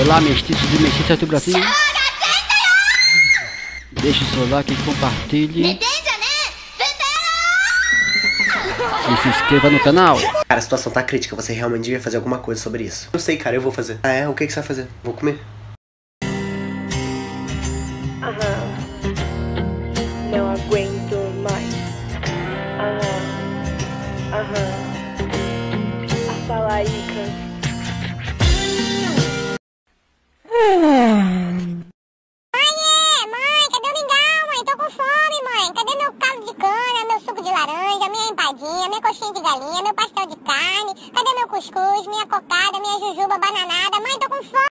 Olá, mestiços e mestiças do Brasil. Deixe o seu like e compartilhe. E se inscreva no canal. Cara, a situação tá crítica, você realmente devia fazer alguma coisa sobre isso. Eu sei, cara, eu vou fazer. Ah, é? O que você vai fazer? Vou comer. Não aguento mais. As salaricas. Mãe, cadê o mingau, mãe? Tô com fome, mãe. Cadê meu caldo de cana, meu suco de laranja, minha empadinha, minha coxinha de galinha, meu pastel de carne? Cadê meu cuscuz, minha cocada, minha jujuba bananada? Mãe, tô com fome.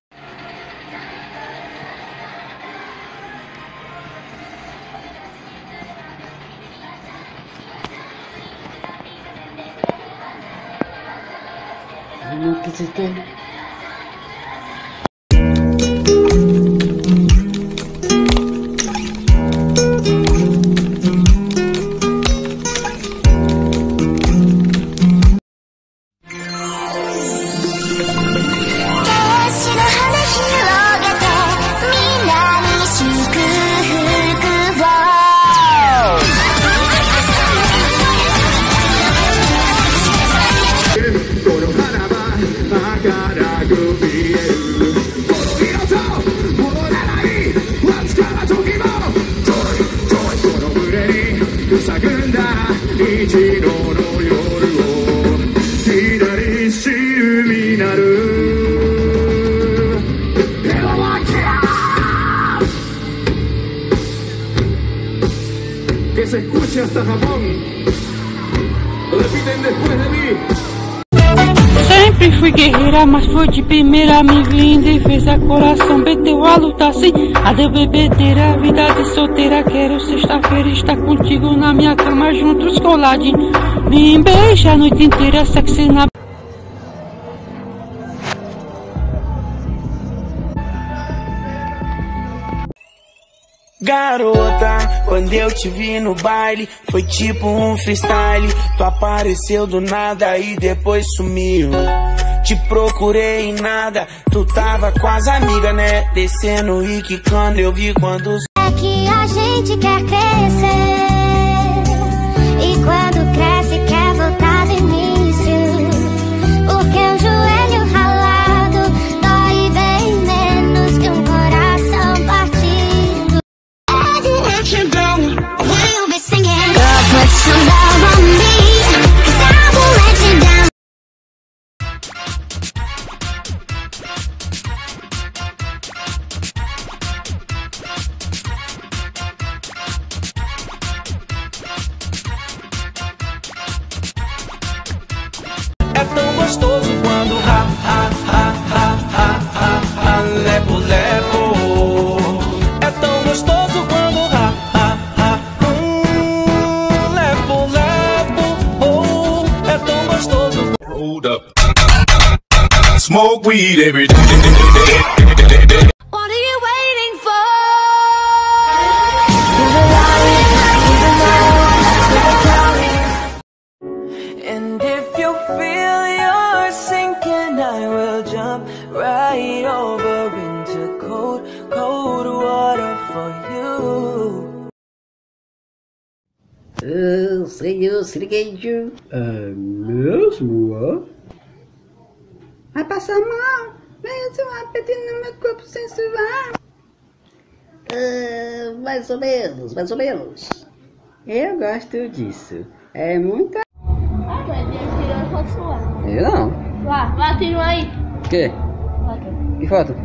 Não quis ter. Que se escuche hasta Japón. Repiten después de mí. Sempre fui guerreira, mas foi de primeira. Me linda e fez a coração, beteu a luta assim. Adeus bebedeira, vida de solteira. Quero sexta-feira estar contigo na minha cama, juntos coladinho. Me beija a noite inteira, sexy na... Garota, quando eu te vi no baile, foi tipo um freestyle. Tu apareceu do nada e depois sumiu. Te procurei em nada, tu tava com as amigas, né? Descendo e quicando, eu vi quando... É que a gente quer crescer. E quando cresce quer voltar do início. Porque um joelho ralado dói bem menos que um coração partido. We'll be singing. Girl, put some love on me, 'cause I won't let you down. É tão gostoso quando lepo, lepo. É tão gostoso quando lepo, lepo. É tão gostoso. Hold up. Smoke weed every day. What are you waiting for? And if you feel you're sinking, I will jump right over into cold, cold water for you. Senhor Sirigueijo. É mesmo, ó? Vai passar mal. Mesmo um apetite no meu corpo sensual. Mais ou menos, mais ou menos. Eu gosto disso. É muito... Ah, mas ele tirou uma foto sua. Eu não. Lá, tira uma aí. O quê? Foto. Que foto?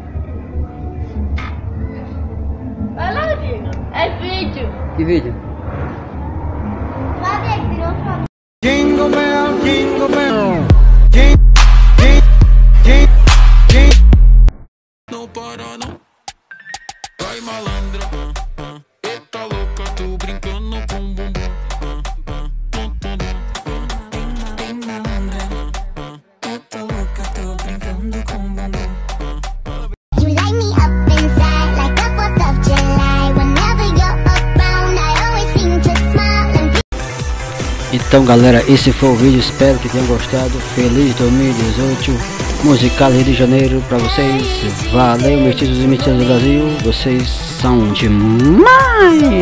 Vai lá, Diego. É vídeo. Que vídeo? Lá, Diego, tirou uma foto. Jingle bell, jingle bell. Não para não. Vai malandra. Eita louca, tô brincando com bumbum. Eita louca, tô brincando com bumbum. You light me up inside like the 4th of July. Whenever you're around, I always seem to smile and... Então galera, esse foi o vídeo, espero que tenham gostado. Feliz 2018. musical Rio de Janeiro pra vocês. Valeu, mestiços e mestiças do Brasil, vocês são demais!